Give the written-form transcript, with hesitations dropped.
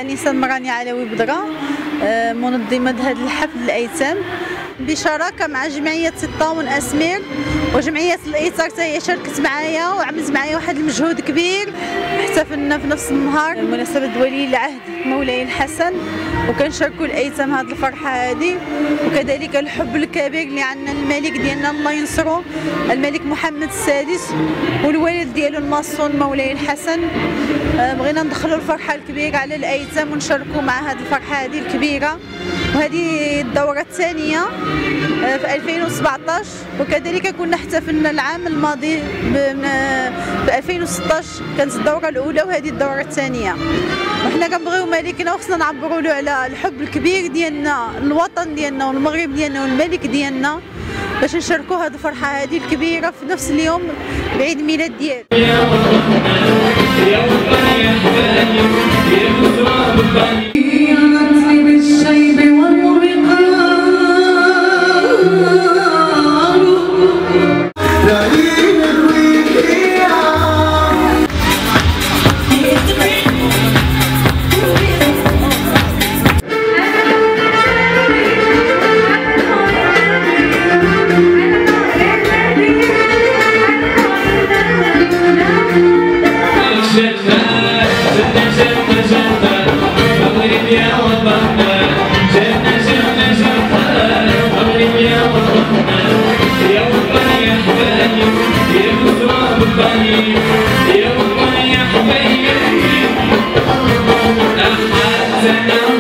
الآنسة مراني علوي بدرة، منظمة هذا الحفل الأيتام بشراكة مع جمعية الطاعون أسمير وجمعية الإيثار. هي شاركت معايا وعملت معايا واحد المجهود كبير. احتفلنا في نفس النهار بمناسبة ولي العهد مولاي الحسن، وكنشاركوا الأيتام هذه الفرحة هذه، وكذلك الحب الكبير اللي عندنا الملك ديالنا الله ينصره الملك محمد السادس والوالد ديالو المصون مولاي الحسن. بغينا ندخلوا الفرحة الكبيرة على الأيتام ونشاركوا مع هذه الفرحة هذه الكبيرة. وهذه الدورة الثانية في 2017، وكذلك كنا احتفلنا العام الماضي ب 2016 كانت الدورة الأولى وهذه الدورة الثانية. وحنا كنبغيو ملكنا وخصنا نعبروا له على الحب الكبير ديالنا الوطن ديالنا والمغرب ديالنا والملك ديالنا، باش نشاركوا هذه الفرحة هذه الكبيرة في نفس اليوم بعيد ميلاد ديالو. يا